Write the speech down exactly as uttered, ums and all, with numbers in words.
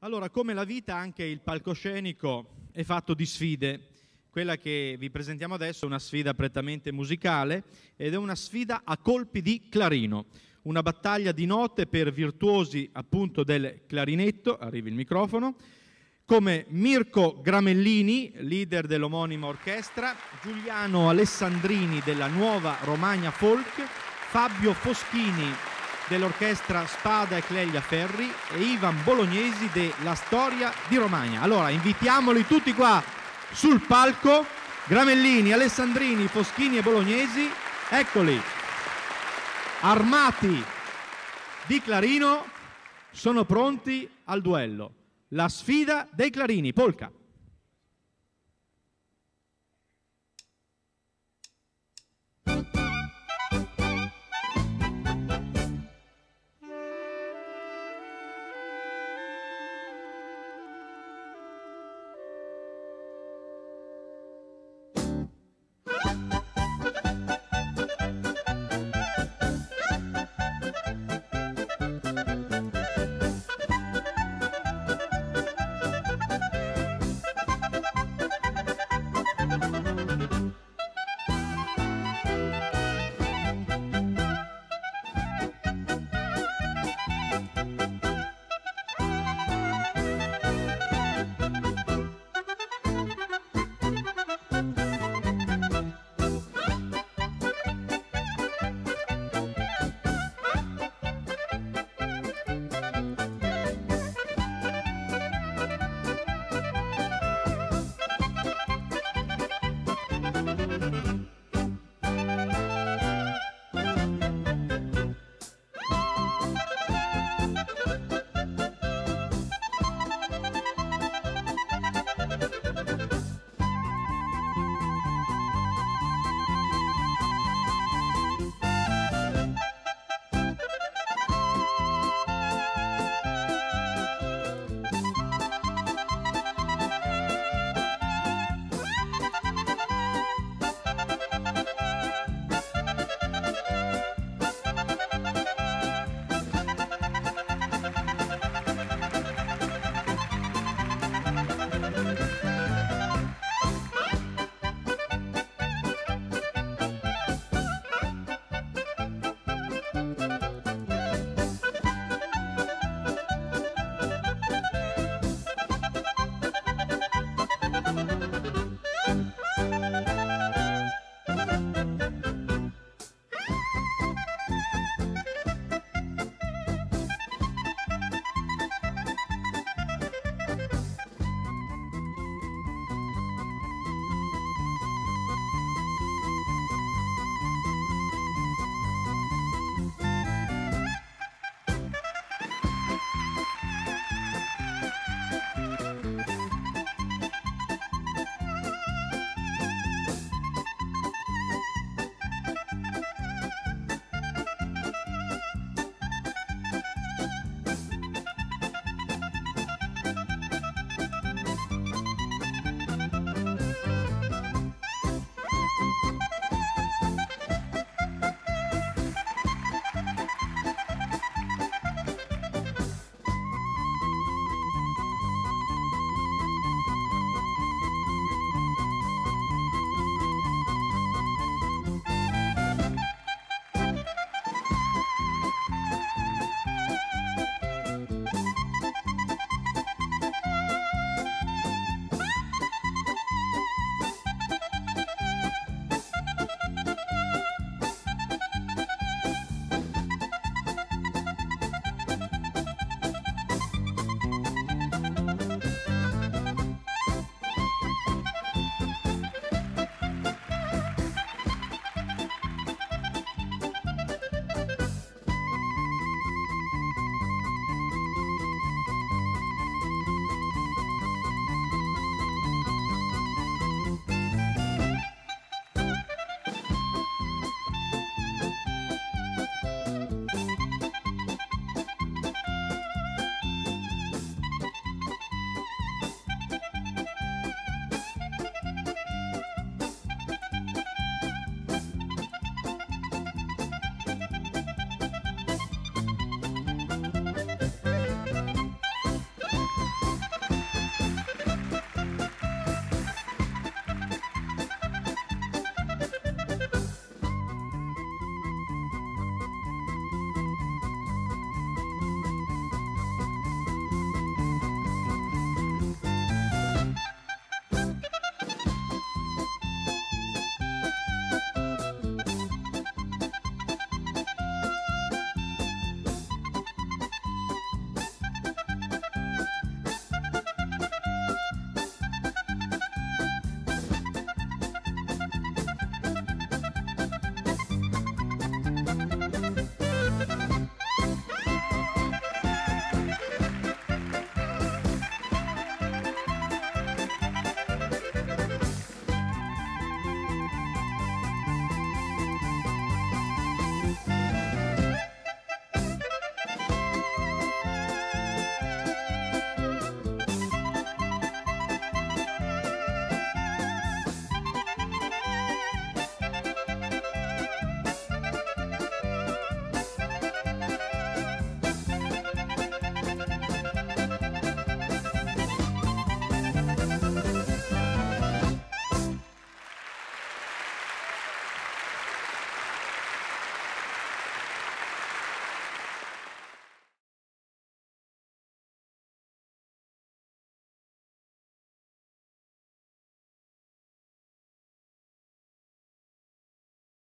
Allora, come la vita, anche il palcoscenico è fatto di sfide. Quella che vi presentiamo adesso è una sfida prettamente musicale ed è una sfida a colpi di clarino, una battaglia di note per virtuosi appunto del clarinetto, arrivi il microfono, come Mirko Gramellini, leader dell'omonima orchestra, Giuliano Alessandrini della Nuova Romagna Folk, Fabio Foschini dell'orchestra Spada e Cleglia Ferri e Ivan Bolognesi della Storia di Romagna. Allora, invitiamoli tutti qua sul palco, Gramellini, Alessandrini, Foschini e Bolognesi, eccoli, armati di clarino, sono pronti al duello. La sfida dei clarini, polka.